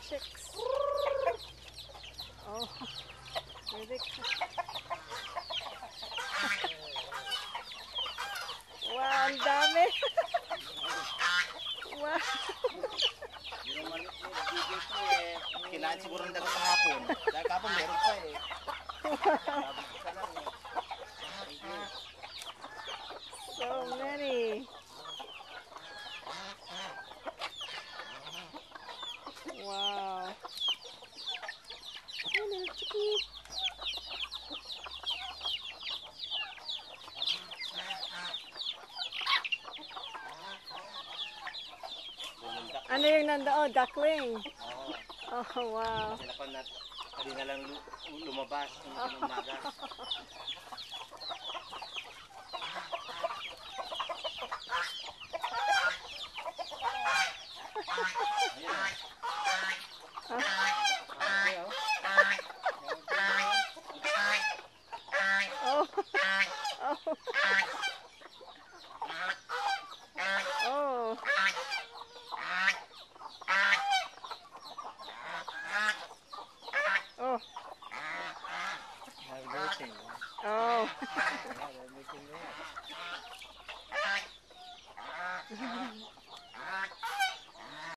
chicks. Oh, here they come. Wow, ang dami. Wow. Yung maliit na video ko eh. Kinain siguro ng dagat sa hapon. Dahil kapon meron pa eh. Sabi ko ka lang eh. Thank you. So many. Wow. Hey, little chickie. Ano yung nandoon? Duckling. Oo. Oh, wow. Sila pa na kanina lang lumabas ng umaga. Oh. Oh. Oh. Oh. Oh. They're making noise.